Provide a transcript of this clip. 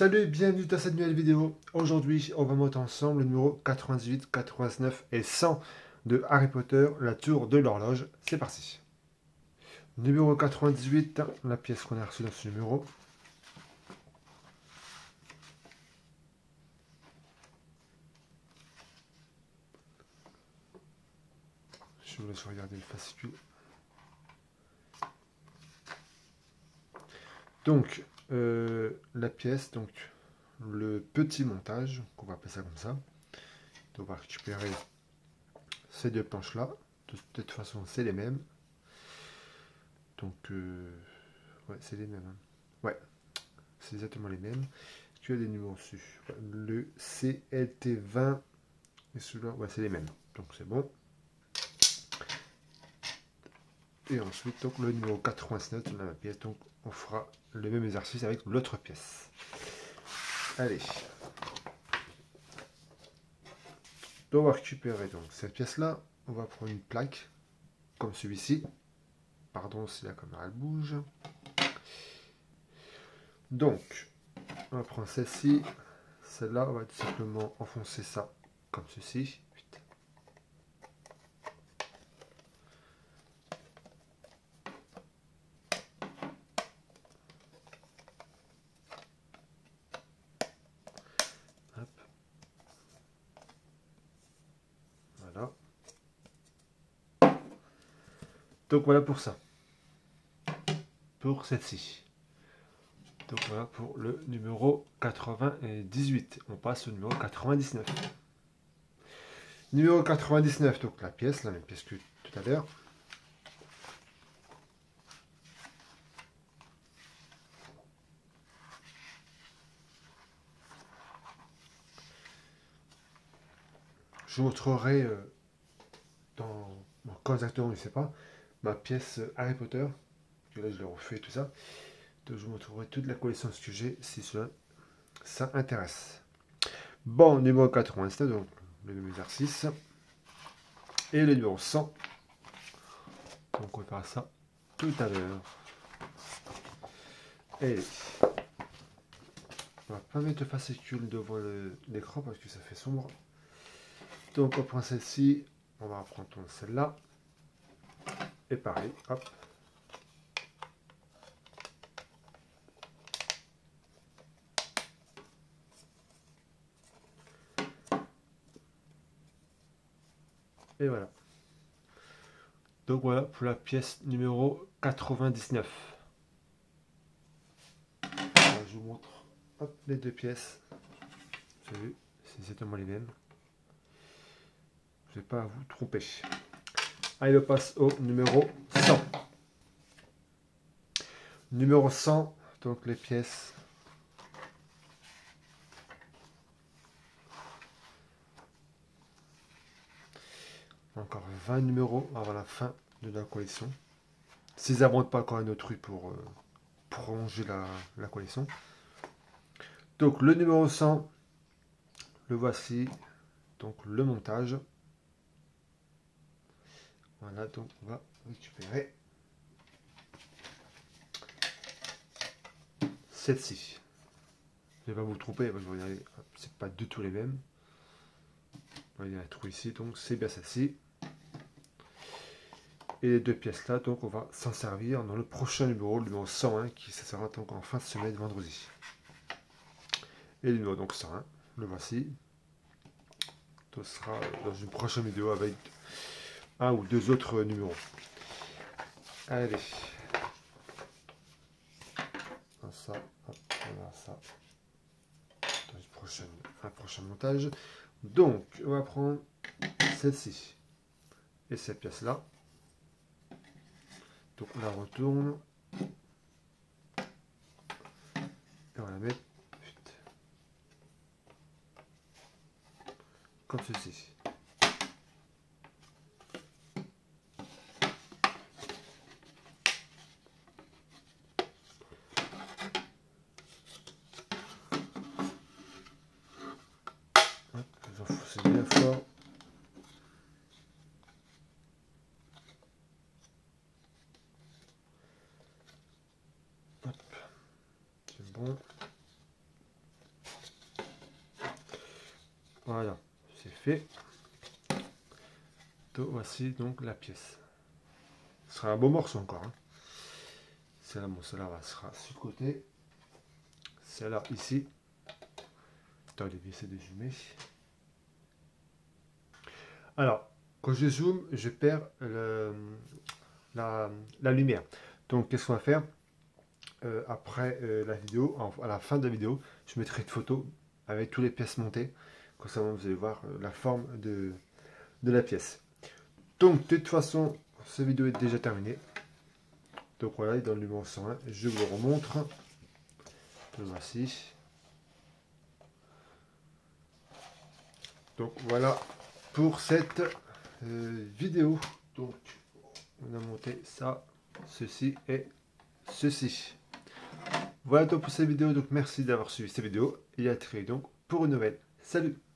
Salut, bienvenue dans cette nouvelle vidéo. Aujourd'hui, on va monter ensemble le numéro 98, 89 et 100 de Harry Potter, la tour de l'horloge. C'est parti. Numéro 98, la pièce qu'on a reçue dans ce numéro. Je vous laisse regarder le fascicule. Donc, la pièce, donc le petit montage, qu'on va appeler ça comme ça. Donc, on va récupérer ces deux planches-là. De toute façon, c'est les mêmes. Donc, ouais, c'est les mêmes. Hein. Ouais, c'est exactement les mêmes. Tu as des numéros dessus. Ouais, le CLT20 et celui-là, ouais, c'est les mêmes. Donc, c'est bon. Et ensuite, donc, le numéro 89, on a la pièce. Donc, on fera le même exercice avec l'autre pièce. Allez. Donc, on va récupérer donc, cette pièce-là. On va prendre une plaque, comme celui-ci. Pardon si la caméra elle bouge. Donc, on va prendre celle-ci. Celle-là, on va tout simplement enfoncer ça comme ceci. Hop. Voilà. Donc voilà pour ça. Pour celle-ci. Donc voilà pour le numéro 98. On passe au numéro 99. Numéro 99, donc la pièce, la même pièce que tout à l'heure. Je vous montrerai quand exactement, je ne sais pas, ma pièce Harry Potter. Que là, je l'ai refait tout ça. Donc, je vous montrerai toute la collection que j'ai si cela ça intéresse. Bon, numéro 87, donc le même exercice. Et le numéro 100. Donc, on va faire ça tout à l'heure. Et on va pas mettre le fascicule devant l'écran parce que ça fait sombre. Donc, on prend celle-ci. On va prendre celle-là. Et pareil, hop. Et voilà. Donc voilà pour la pièce numéro 99. Alors, je vous montre hop, les deux pièces. Vous avez vu, c'est exactement les mêmes. Je ne vais pas vous tromper. Allez, on passe au numéro 100. Numéro 100, donc les pièces. Encore 20 numéros avant la fin de la collection. S'ils n'inventent pas encore un autre truc pour prolonger la collection. Donc le numéro 100, le voici. Donc le montage. Voilà, donc on va récupérer celle-ci. Je ne vais pas vous tromper, c'est pas du tout les mêmes. Il y a un trou ici, donc c'est bien celle-ci. Et les deux pièces là, donc on va s'en servir dans le prochain numéro, le numéro 101, qui sera donc en fin de semaine, vendredi. Et le numéro donc 101, le voici. Ce sera dans une prochaine vidéo avec un ou deux autres numéros. Allez. Ça, hop, voilà ça. Dans un prochain montage. Donc, on va prendre celle-ci et cette pièce-là. Donc, on la retourne. Et on la met comme ceci. Vous enfoncez bien fort. Hop. C'est bon. Voilà, c'est fait. Donc, voici donc la pièce. Ce sera un beau morceau encore. Hein. Celle-là, bon, celle-là sera sur le côté. Celle-là ici. Attendez, j'essaie de zoomer. Alors, quand je zoome, je perds la lumière. Donc, qu'est-ce qu'on va faire après la vidéo, à la fin de la vidéo, je mettrai une photo avec toutes les pièces montées. Comme ça, vous allez voir la forme de la pièce. Donc, de toute façon, cette vidéo est déjà terminée. Donc voilà, dans le numéro 101, je vous le remontre. Le voici. Donc voilà pour cette vidéo. Donc, on a monté ça, ceci et ceci. Voilà donc pour cette vidéo. Donc merci d'avoir suivi cette vidéo et à très vite donc pour une nouvelle. Salut!